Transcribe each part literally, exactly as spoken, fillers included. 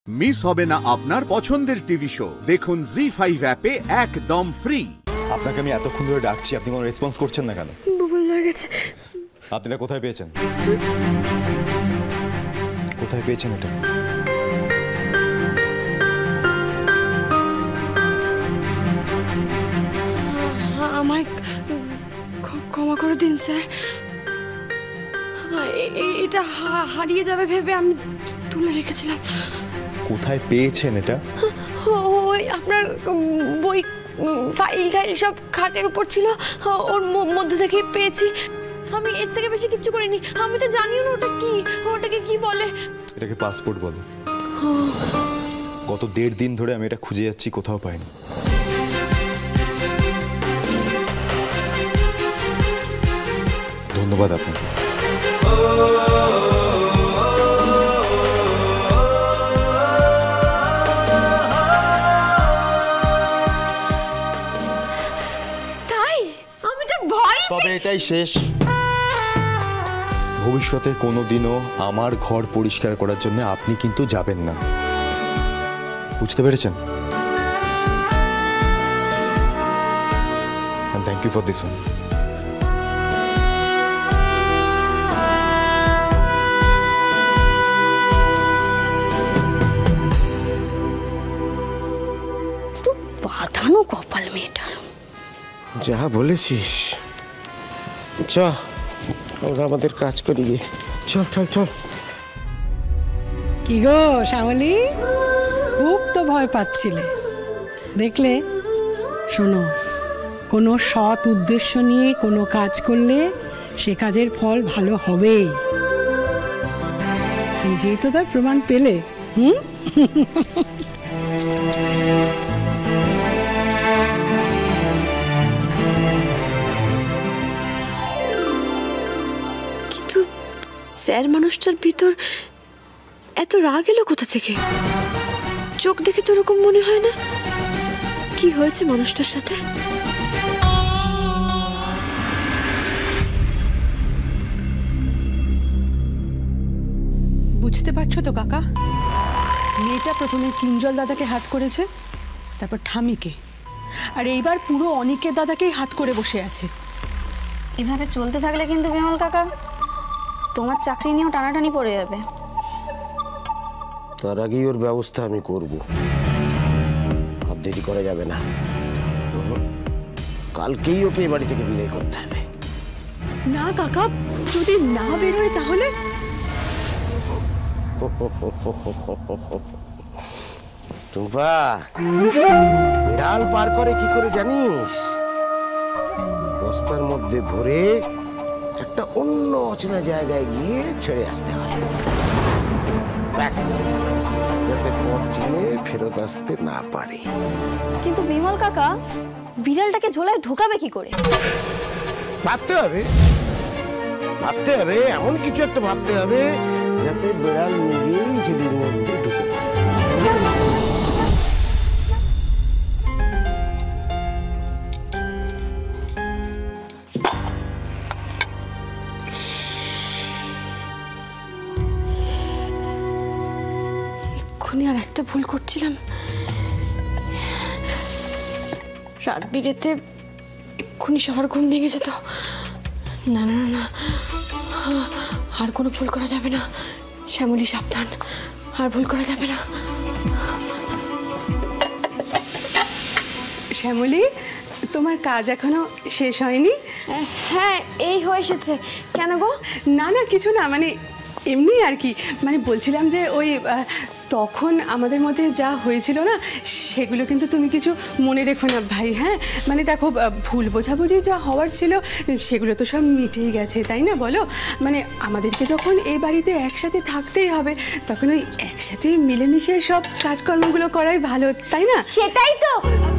Miss হবে না আপনার পছন্দের টিভি শো। দেখুন জি ফাইভ অ্যাপে একদম ফ্রি। আপনাকে আমি এতক্ষণ ধরে ডাকছি, আপনি কোনো রেসপন্স করছেন না কেন? বুবুল লাগেছে। আপনি এটা কোথায় পেয়েছেন? কোথায় পেয়েছেন এটা? আমায় ক্ষমা করে দিন স্যার, এটা হারিয়ে যাবে ভেবে আমি তুলে রেখেছিলাম। কোথায় পেয়েছেন এটা? ওই আপনার বই ফাইল টাইল সব খাটের উপর ছিল, ওর মধ্যে থেকে পেয়েছি। আমি এর থেকে বেশি কিছু করিনি। আমি তো জানিও না ওটা কি, ওটাকে কি বলে। এটাকে পাসপোর্ট বলে। গত দেড় দিন ধরে আমি এটা খুঁজে যাচ্ছি, কোথাও পাইনি। ধন্যবাদ আপনাকে। তাই আমি তো ভয়। তবে এটাই শেষ। ভবিষ্যতে কোনোদিনও আমার ঘর পরিষ্কার করার জন্য আপনি কিন্তু যাবেন না, বুঝতে পেরেছেন? And thank you for this one. বাঁধানো কপাল মেয়েটার। যা বলেছিস, চল আমরা আমাদের কাজ করি গিয়ে। চল চল চল। কি গো শ্যামলী, খুব তো ভয় পাচ্ছিলে দেখলে। শোনো, কোনো সৎ উদ্দেশ্য নিয়ে কোনো কাজ করলে সে কাজের ফল ভালো হবেই। নিজেই তো তার প্রমাণ পেলে। হুম স্যার মানুষটার ভিতর এত রাগ এলো কোথা থেকে? চোখ দেখে তো ওরকম মনে হয় না। কি হয়েছে মানুষটার সাথে? বুঝতে পারছো তো কাকা, মেয়েটা প্রথমে কিঞ্জল দাদাকে হাত করেছে, তারপর ঠামিকে, আর এইবার পুরো অনিকের দাদাকেই হাত করে বসে আছে। এভাবে চলতে থাকলে কিন্তু বিমল কাকা তোমার চাকরি নিয়েও টানাটানি পড়ে যাবে। তার আগেই ওর ব্যবস্থা আমি করব, আর দেরি করা যাবে না। কালকেই ওকে বাড়ি থেকে বিদায় করতে হবে। না কাকা, যদি না বেরোয় তাহলে? টুম্পা, বিড়াল পার করে কি করে জানিস? বস্তার মধ্যে ভরে একটা অন্য অচেনা জায়গায় গিয়ে ছেড়ে আসতে হয়, ব্যাস, যাতে পথ চিনে ফেরত আসতে না পারে। কিন্তু বিমল কাকা, বিড়ালটাকে ঝোলায় ঢোকাবে কি করে? ভাবতে হবে, ভাবতে হবে, এমন কিছু একটা ভাবতে হবে যাতে বিড়াল নিজেই ঝুলির মধ্যে ঢুকে পড়ে। আর একটা ভুল করছিলাম, রাত বিরেতে এক্ষুনি সবার ঘুম ভেঙে যেত। না না না, আর কোনো ভুল করা যাবে না। শ্যামলী সাবধান, আর ভুল করা যাবে না। শ্যামলী, তোমার কাজ এখনো শেষ হয়নি? হ্যাঁ, এই হয়ে এসেছে। কেন গো? না না, কিছু না, মানে এমনি আর কি। মানে বলছিলাম যে ওই তখন আমাদের মধ্যে যা হয়েছিল না, সেগুলো কিন্তু তুমি কিছু মনে রেখো না ভাই। হ্যাঁ, মানে দেখো, ভুল বোঝাবুঝি যা হওয়ার ছিল সেগুলো তো সব মিটেই গেছে, তাই না বলো? মানে আমাদেরকে যখন এই বাড়িতে একসাথে থাকতেই হবে, তখন ওই একসাথে মিলেমিশে সব কাজকর্মগুলো করাই ভালো, তাই না? সেটাই তো,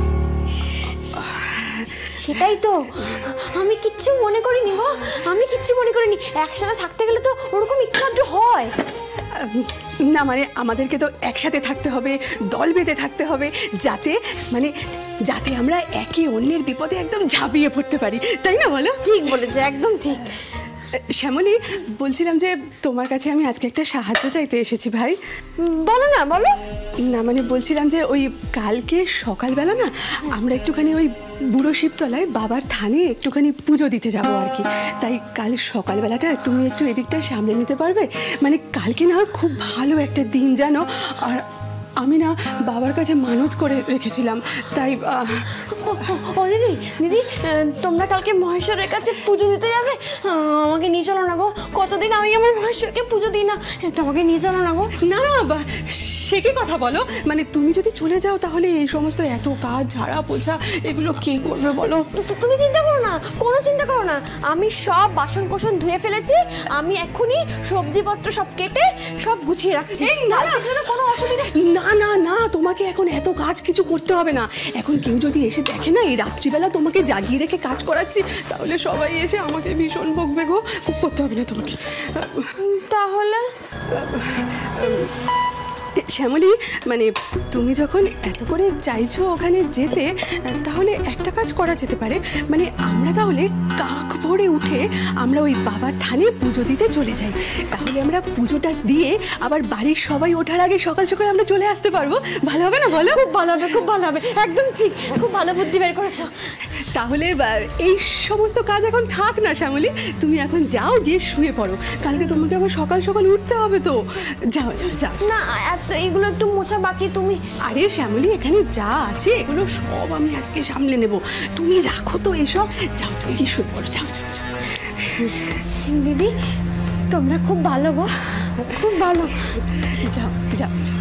সেটাই তো আমি কিচ্ছু মনে করিনি গো, আমি কিচ্ছু মনে করিনি। একসাথে থাকতে গেলে তো ওরকম একটু হয় না, মানে আমাদেরকে তো একসাথে থাকতে হবে, দল বেঁধে থাকতে হবে, যাতে মানে যাতে আমরা একে অন্যের বিপদে একদম ঝাঁপিয়ে পড়তে পারি, তাই না বলো? ঠিক বলেছে, একদম ঠিক। শ্যামলী, বলছিলাম যে তোমার কাছে আমি আজকে একটা সাহায্য চাইতে এসেছি ভাই। বলো না, বলো না মানে বলছিলাম যে ওই কালকে সকালবেলা না আমরা একটুখানি ওই বুড়ো শিবতলায় বাবার থানে একটুখানি পুজো দিতে যাব আর কি। তাই কাল সকালবেলাটা তুমি একটু এদিকটা সামলে নিতে পারবে? মানে কালকে না খুব ভালো একটা দিন জানো, আর আমি না বাবার কাছে মানত করে রেখেছিলাম, তাই ও দিদি দিদি তোমরা কালকে মহেশ্বরের কাছে পুজো দিতে যাবে? আমাকে নিয়ে চলো না গো, কতদিন আমি আমার মহেশ্বরকে পুজো দিই না, একটু আমাকে নিয়ে চলো না গো। না না সে কি কথা বলো, মানে তুমি যদি চলে যাও তাহলে এই সমস্ত এত কাজ ঝাড়া পোছা এগুলো কে করবে বলো? তুমি চিন্তা করো না, কোনো চিন্তা করো না, আমি সব বাসন কোসন ধুয়ে ফেলেছি, আমি এক্ষুনি সবজিপত্র সব কেটে সব গুছিয়ে রাখছি। না না কোনো অসুবিধা না না না তোমাকে এখন এত কাজ কিছু করতে হবে না। এখন কেউ যদি এসে দেখে না এই রাত্রিবেলা তোমাকে জাগিয়ে রেখে কাজ করাচ্ছি, তাহলে সবাই এসে আমাকে ভীষণ বকবে গো। করতে হবে না তোমাকে। তাহলে শ্যামলী, মানে তুমি যখন এত করে চাইছো ওখানে যেতে, তাহলে একটা কাজ করা যেতে পারে। মানে আমরা তাহলে কাক ভোরে উঠে আমরা ওই বাবার থানে পুজো দিতে চলে যাই, তাহলে আমরা পুজোটা দিয়ে আবার বাড়ির সবাই ওঠার আগে সকাল সকাল আমরা চলে আসতে পারবো। ভালো হবে না বলো? খুব ভালো হবে, খুব ভালো হবে, একদম ঠিক, খুব ভালো বুদ্ধি বের করেছো। তাহলে এই সমস্ত কাজ এখন থাক না শ্যামলী, তুমি এখন যাও, গিয়ে শুয়ে পড়ো, কালকে তোমাকে আবার সকাল সকাল উঠতে হবে তো। যাও যাও যাও। না এগুলো একটু মোছা বাকি। তুমি আরে শ্যামলী, এখানে যা আছে এগুলো সব আমি আজকে সামলে নেব, তুমি রাখো তো এসব। যাও তুমি কি শুয়ে পড়ো, যাও যাও যাও। দিদি তোমরা খুব ভালো গো, খুব ভালো। যাও যাও যাও।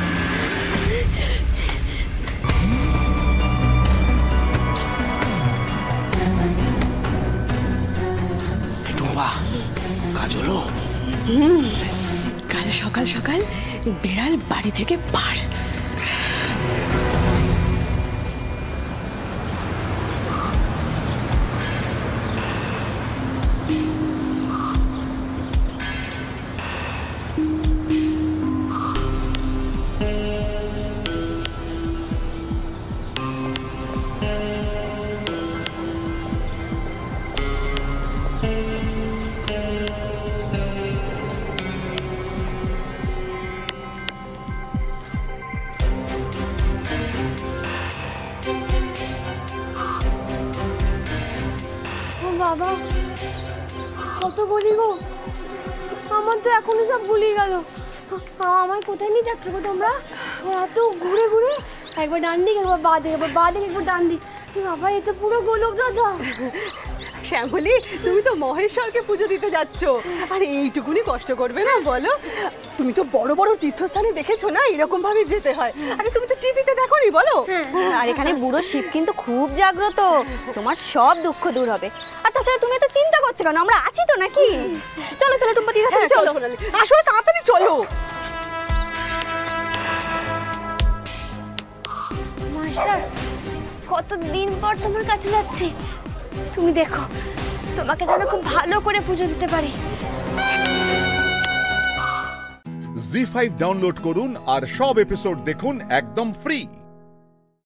কাজ হলো? হুম, কাল সকাল সকাল বেড়াল বাড়ি থেকে পার। বাবা কত বলি গো, আমার তো এখনো সব ভুলে গেল। আমার কোথায় নিয়ে যাচ্ছ গো তোমরা? এত ঘুরে ঘুরে, একবার ডান দিক একবার বাঁ দিক, একবার বাঁ দিক একবার ডান দিক, বাবা এ তো পুরো গোলক দাদা। শ্যামলী, তুমি তো মহেশ্বরকে পুজো দিতে যাচ্ছ, আর এইটুকুনি কষ্ট করবে না বলো? তুমি তো বড় বড় তীর্থস্থানে দেখেছো না এরকম ভাবে যেতে হয়, আরে তুমি তো টিভিতে দেখোনি বলো? আর এখানে বুড়ো শিব কিন্তু খুব জাগ্রত, তোমার সব দুঃখ দূর হবে। আর তাছাড়া তুমি তো চিন্তা করছো কেন, আমরা আছি তো নাকি? চলো চলো টুম্পাটি, চলো আসলে তাড়াতাড়ি চলো। মাস্টার কতদিন পর তোমার কাছে যাচ্ছি, তুমি দেখো তোমাকে যেন খুব ভালো করে পুজো দিতে পারি। জি ফাইভ ডাউনলোড করুন আর সব এপিসোড দেখুন একদম ফ্রি।